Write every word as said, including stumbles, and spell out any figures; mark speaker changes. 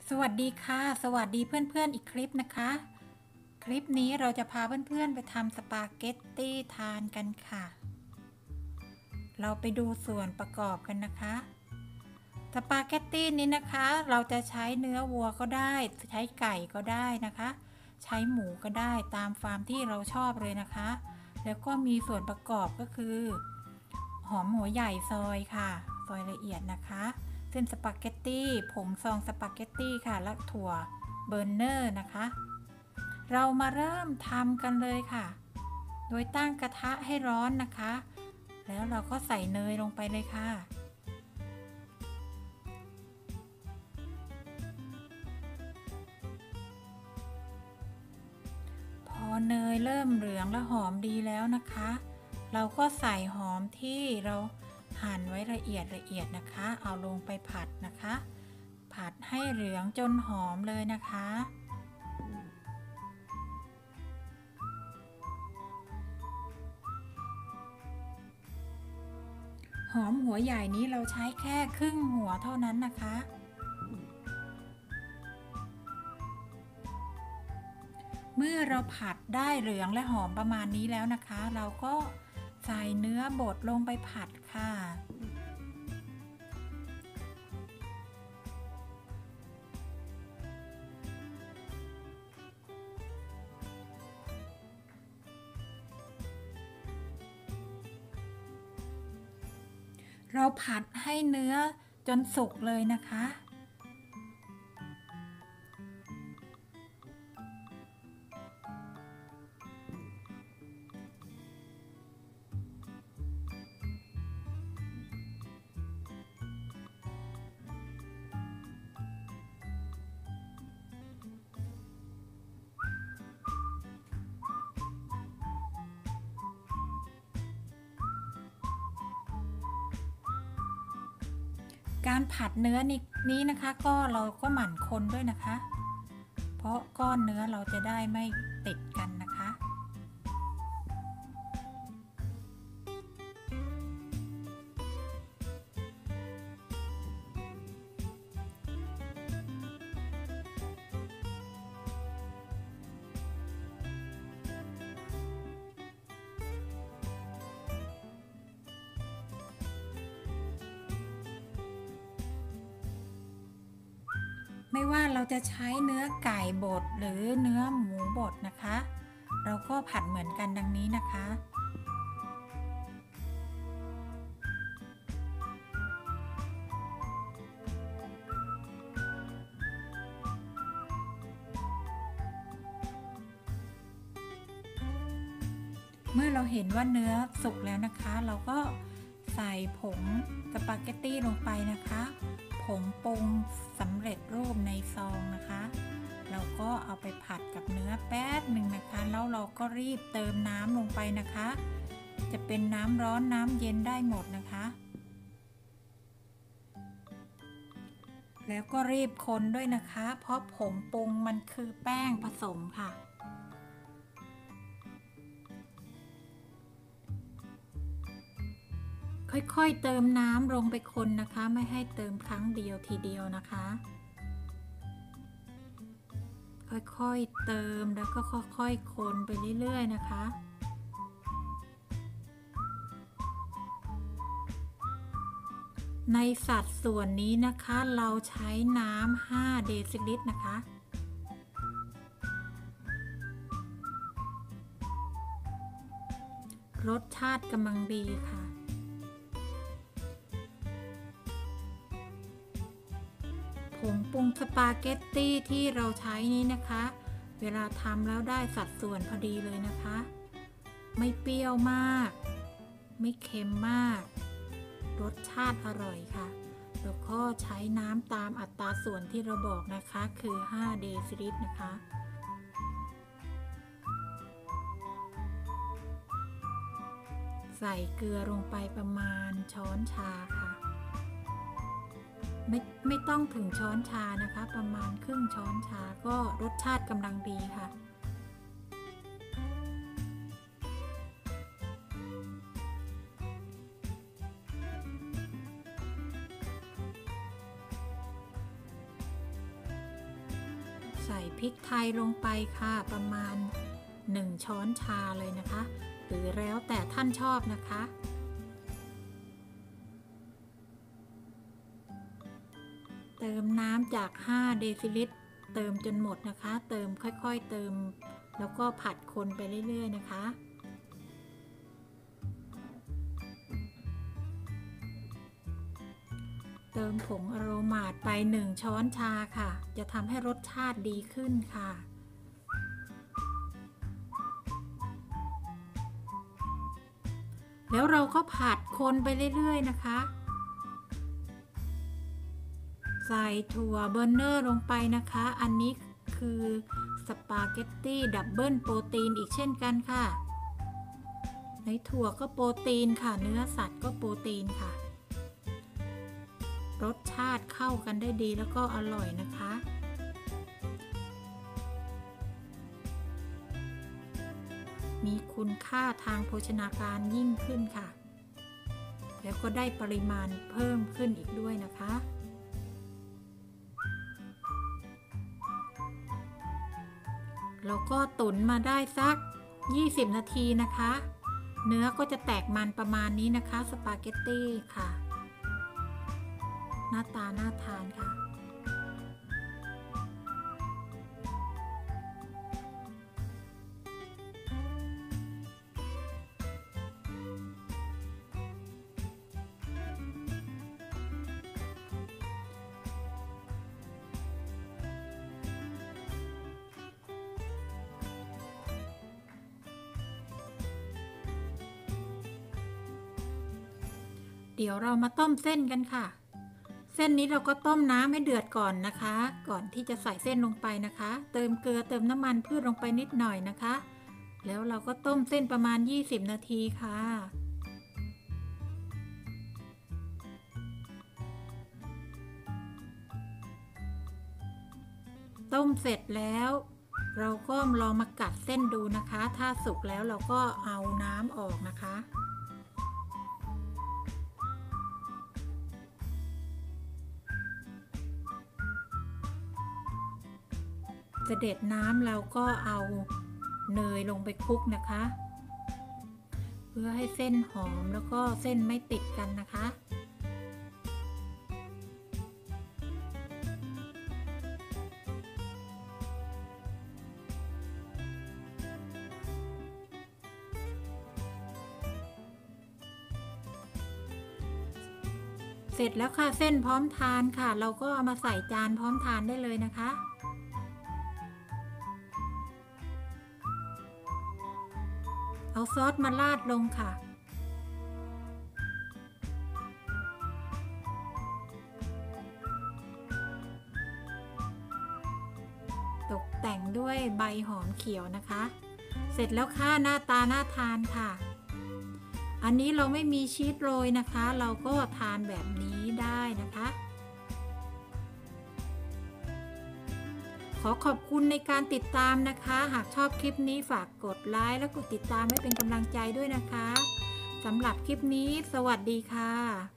Speaker 1: สวัสดีค่ะสวัสดีเพื่อนๆอีกคลิปนะคะคลิปนี้เราจะพาเพื่อนๆไปทำสปาเกตตี้ทานกันค่ะเราไปดูส่วนประกอบกันนะคะสปาเกตตี้นี้นะคะเราจะใช้เนื้อวัวก็ได้ใช้ไก่ก็ได้นะคะใช้หมูก็ได้ตามฟาร์มที่เราชอบเลยนะคะแล้วก็มีส่วนประกอบก็คือหอมหัวใหญ่ซอยค่ะซอยละเอียดนะคะเส้นสปาเกตตี้ผงซองสปาเกตตี้ค่ะและถั่วเบอร์เนอร์นะคะเรามาเริ่มทำกันเลยค่ะโดยตั้งกระทะให้ร้อนนะคะแล้วเราก็ใส่เนยลงไปเลยค่ะพอเนยเริ่มเหลืองและหอมดีแล้วนะคะเราก็ใส่หอมที่เราหั่นไว้ละเอียดละเอียดนะคะเอาลงไปผัดนะคะผัดให้เหลืองจนหอมเลยนะคะหอมหัวใหญ่นี้เราใช้แค่ครึ่งหัวเท่านั้นนะคะเมื่อเราผัดได้เหลืองและหอมประมาณนี้แล้วนะคะเราก็ใส่เนื้อบดลงไปผัดค่ะเราผัดให้เนื้อจนสุกเลยนะคะการผัดเนื้อนี้นะคะก็เราก็หมั่นคนด้วยนะคะเพราะก้อนเนื้อเราจะได้ไม่ติดกันนะคะไม่ว่าเราจะใช้เนื้อไก่บดหรือเนื้อหมูบดนะคะเราก็ผัดเหมือนกันดังนี้นะคะเมื่อเราเห็นว่าเนื้อสุกแล้วนะคะเราก็ใส่ผงสปาเกตตี้ลงไปนะคะผงปรุงสำเร็จรูปในซองนะคะเราก็เอาไปผัดกับเนื้อแป๊บหนึ่งนะคะแล้วเราก็รีบเติมน้ำลงไปนะคะจะเป็นน้ำร้อนน้ำเย็นได้หมดนะคะแล้วก็รีบคนด้วยนะคะเพราะผงปรุงมันคือแป้งผสมค่ะค่อยๆเติมน้ำลงไปคนนะคะไม่ให้เติมครั้งเดียวทีเดียวนะคะค่อยๆเติมแล้วก็ค่อยๆคนไปเรื่อยๆนะคะในสัดส่วนนี้นะคะเราใช้น้ำห้าเดซิลิตรนะคะรสชาติกำลังดีค่ะผงปรุงสปาเกตตี้ที่เราใช้นี้นะคะเวลาทำแล้วได้สัดส่วนพอดีเลยนะคะไม่เปรี้ยวมากไม่เค็มมากรสชาติอร่อยค่ะแล้วก็ใช้น้ำตามอัตราส่วนที่เราบอกนะคะคือห้าเดซิลิตรนะคะใส่เกลือลงไปประมาณช้อนชาค่ะไม่ไม่ต้องถึงช้อนชานะคะประมาณครึ่งช้อนชาก็รสชาติกำลังดีค่ะ พใส่พริกไทยลงไปค่ะประมาณหนึ่งช้อนชาเลยนะคะหรือแล้วแต่ท่านชอบนะคะเติมน้ำจากห้าเดซิลิตรเติมจนหมดนะคะเติมค่อยๆเติมแล้วก็ผัดคนไปเรื่อยๆนะคะเติมผงอโรมาไปหนึ่งช้อนชาค่ะจะทำให้รสชาติดีขึ้นค่ะแล้วเราก็ผัดคนไปเรื่อยๆนะคะใส่ถั่วเบอร์เนอร์ลงไปนะคะอันนี้คือสปาเกตตี้ดับเบิลโปรตีนอีกเช่นกันค่ะในถั่วก็โปรตีนค่ะเนื้อสัตว์ก็โปรตีนค่ะรสชาติเข้ากันได้ดีแล้วก็อร่อยนะคะมีคุณค่าทางโภชนาการยิ่งขึ้นค่ะแล้วก็ได้ปริมาณเพิ่มขึ้นอีกด้วยนะคะเราก็ตุ๋นมาได้สักยี่สิบนาทีนะคะเนื้อก็จะแตกมันประมาณนี้นะคะสปาเกตตี้ค่ะหน้าตาน่าทานค่ะเดี๋ยวเรามาต้มเส้นกันค่ะเส้นนี้เราก็ต้มน้ำให้เดือดก่อนนะคะก่อนที่จะใส่เส้นลงไปนะคะเติมเกลือเติมน้ำมันพืชลงไปนิดหน่อยนะคะแล้วเราก็ต้มเส้นประมาณยี่สิบนาทีค่ะต้มเสร็จแล้วเราก็ลองมากัดเส้นดูนะคะถ้าสุกแล้วเราก็เอาน้ำออกนะคะเสด็จน้ำเราก็เอาเนยลงไปคลุกนะคะเพื่อให้เส้นหอมแล้วก็เส้นไม่ติดกันนะคะเสร็จแล้วค่ะเส้นพร้อมทานค่ะเราก็เอามาใส่จานพร้อมทานได้เลยนะคะเอาซอสมาราดลงค่ะตกแต่งด้วยใบหอมเขียวนะคะเสร็จแล้วค่ะหน้าตาน่าทานค่ะอันนี้เราไม่มีชีสโรยนะคะเราก็ทานแบบนี้ได้นะคะขอขอบคุณในการติดตามนะคะหากชอบคลิปนี้ฝากกดไลค์และกดติดตามให้เป็นกำลังใจด้วยนะคะสำหรับคลิปนี้สวัสดีค่ะ